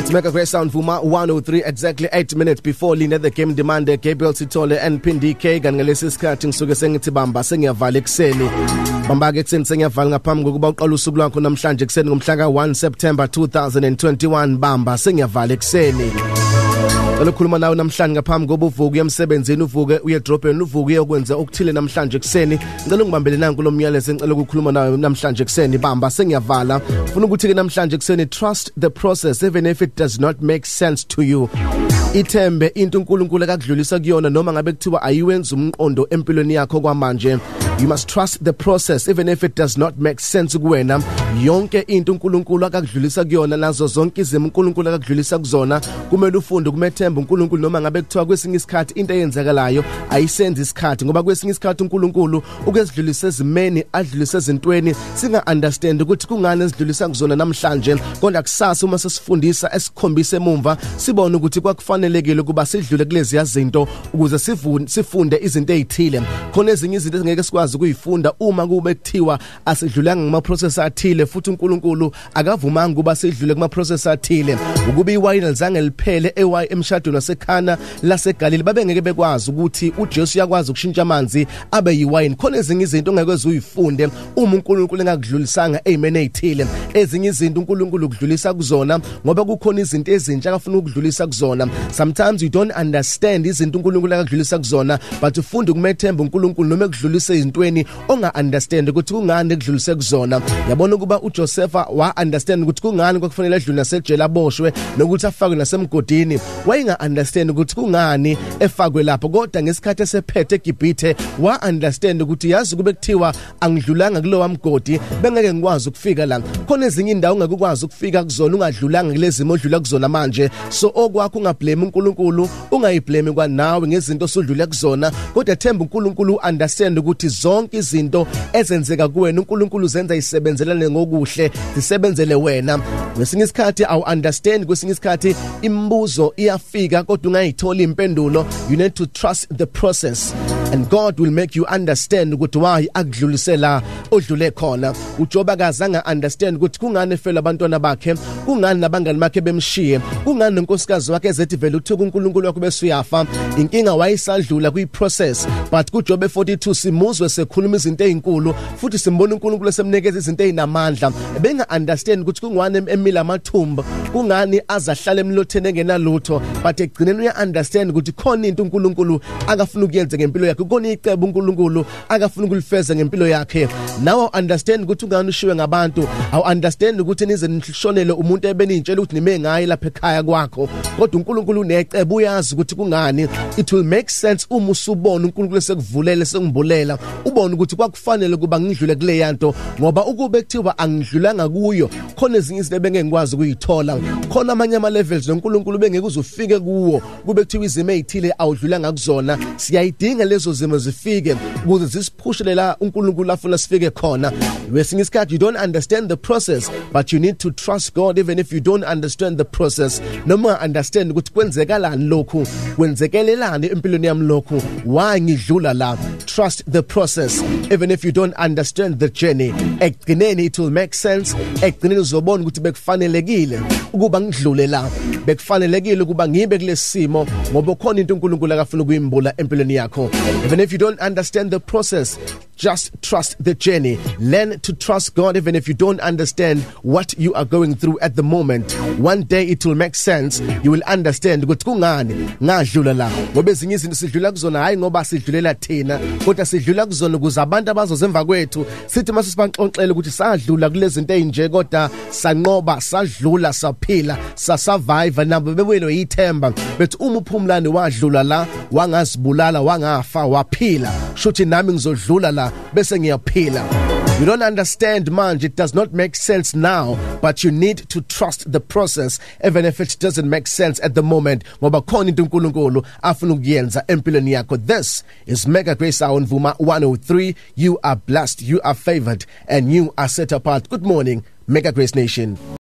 It's Mega Grace Sound Vuma 103 exactly 8 minutes before Lina the game demand Gabriel Sithole and Pindi K ngalesi sikhathi ngisuke sengithi bamba sengiyavala ekseni bamba ke ekseni sengiyavala ngaphambi kokuba uqala usuku lwakho namhlanje ekseni ngomhla ka1 September 2021 bamba sengiyavala ekseni Lokhuluma nawe namhlanje ngaphambi koba uvuke emsebenzini uvuke uye edrobheni uvuke uyokwenza okuthile namhlanje ekseni ngicela ungibambele nanku lo myalezo ngicela ukukhuluma nawe namhlanje ekseni bamba sengiyavala ufuna ukuthi ke namhlanje ekseni trust the process even if it does not make sense to you ithembe into uNkulunkulu akadlulisa kuyona noma ngabe kuthiwa ayiwenza umqondo empilweni yakho kwamanje you must trust the process even if it does not make sense kuwena yonke into uNkulunkulu akadlulisa kuyona nazo zonke izimo uNkulunkulu akadlulisa kuzona kumele ufunde kumethemba uNkulunkulu noma ngabe kuthiwa kwesinye isikhathi into eyenzakalayo ayisenzi isikhathi ngoba kwesinye isikhathi uNkulunkulu ukezidlulisa ezimeni adlulisa ezintweni singa understand ukuthi kungani ezidlulisa kuzona namhlanje kodwa kusasa uma sesifundisa esikhombisa emumva sibone ukuthi kwakufanelekile kuba sidlule kulezi yazinto ukuze sifunde izinto ezithile khona ezinye izinto ezingeke sikwazi ukuyifunda uma kube kuthiwa asidlulanga ngama process athile futhi uNkulunkulu akavumanga kuba sidlule kuma process athile ukuba iwayini lizange liphele emshadweni wasekhana laseGalile babengeke bekwazi ukuthi uJesu yakwazi ukushintsha amanzi abe yiwayini khona ezinye izinto ongeke uyifunde uma uNkulunkulu engakudlulisanga amen ezithile ezinye izinto uNkulunkulu ukudlulisa kuzona ngoba kukhona izinto ezintsha akafuna ukudlulisa kuzona sometimes you don't understand izinto uNkulunkulu akadlulisa kuzona but ufunde kumethemba uNkulunkulu noma ekudlulisa izintweni onga understand ukuthi kungani ekudlulise kuzona yabona ukuba uJosepha wa understand ukuthi kungani kwakufanele adlule nasejele aboshwe nokuthi afakwe nasemgodini wayinga understand ukuthi kungani efakwe lapho kodwa ngesikhathi esephethe eGibhithe wa understand ukuthi yazi kube kuthiwa angidlulanga kulowa mgodi bengeke ngikwazi ukufika la khona ezinye indawo ungeke ukwazi ukufika kuzona ungadlulanga kulezi modlula kuzona manje so okwakho ungablame uNkulunkulu ungayiblame kwanawe ngezinto osudlule kuzona kodwa themba uNkulunkulu understand ukuthi zonke izinto ezenzeka kuwena uNkulunkulu zenza isebenzelane ngokuhle zisebenzele wena kwesinye isikhathi awu understand kwesinye isikhathi imibuzo iyafika kodwa ungayithola impendulo you need to trust the process and God will make you understand ukuthi why akudlulisela odlule khona uJob akazange understand ukuthi kungani efela abantwana bakhe kungani nabangani bakhe bemshiye kungani nenkosikazi wakhe ezethi vele uthuka uNkulunkulu wakhe bese uyafa inkinga wayisadlula kwiprocess but kuJob 42 simuzwe sekhuluma izinto ezinkulu futhi simbona uNkulunkulu esemnikeza izinto ezinamandla benga understand ukuthi kungani emila amathumba kungani azahlala emlotheni engenalutho but egcineni uya understand ukuthi khona into uNkulunkulu akafuna ukuyenza ngempilo yakhe kona icebo uNkulunkulu akafuna ukulifeza ngempilo yakhe now understand ukuthi ungani ushiwe ngabantu awu understand ukuthi nize nishonele umuntu ebenintshela ukuthi nime ngayi lapha ekhaya kwakho kodwa uNkulunkulu unecebo uyazi ukuthi kungani it will make sense uma usubona uNkulunkulu sekuvulele sengimbulela ubone ukuthi kwakufanele kuba ngidlule kule yanto ngoba ukube kuthiwa angidlulanga kuyo khona ezinye izinto bengeke ngikwazi ukuyithola khona amanye ama levels noNkulunkulu bengeke uzufike kuwo kube kuthiwa izimo ezithile awudlulanga kuzona siyayidinga lezo zimo zifike ukuze zisiphushele la uNkulunkulu afuna sifike khona wesinye isikhathi you don't understand the process but you need to trust God even if you don't understand the process noma understand ukuthi kwenzekalani lokhu kwenzekelelani empilweni yami lokhu why ngidlula la trust the process even if you don't understand the journey ekugcineni it will make sense ekugcineni uzobona ukuthi bekufanelekile ukuba ngidlule la bekufanelekile ukuba ngibe kulesimo ngoba khona into uNkulunkulu akafuna ukuyimbula empilweni yakho even if you don't understand the process just trust the journey learn to trust God even if you don't understand what you are going through at the moment one day it will make sense you will understand ukuthi kungani ngadlula la ngoba ezinye izinto sidlula kuzona hayi ngoba sidlulela thina kodwa sidlula kuzona ukuze abantu abazozemva kwethu sithi mase sibanxonxele ukuthi sadlula kulezi zinto ezinje kodwa sanqoba sadlula saphila sasurvive nabo bebuyelo yithemba bethi uma uphumlani wadlula la wangazibulala wangafa waphila shothi nami ngizodlula la bese ngiyaphila you don't understand manje it does not make sense now but you need to trust the process even if it doesn't make sense at the moment ngoba khona into uNkulunkulu afuna ukuyenza empilweni yakho this is Mega Grace Sound Vuma 103 you are blessed you are favored and you are set apart good morning Mega Grace Nation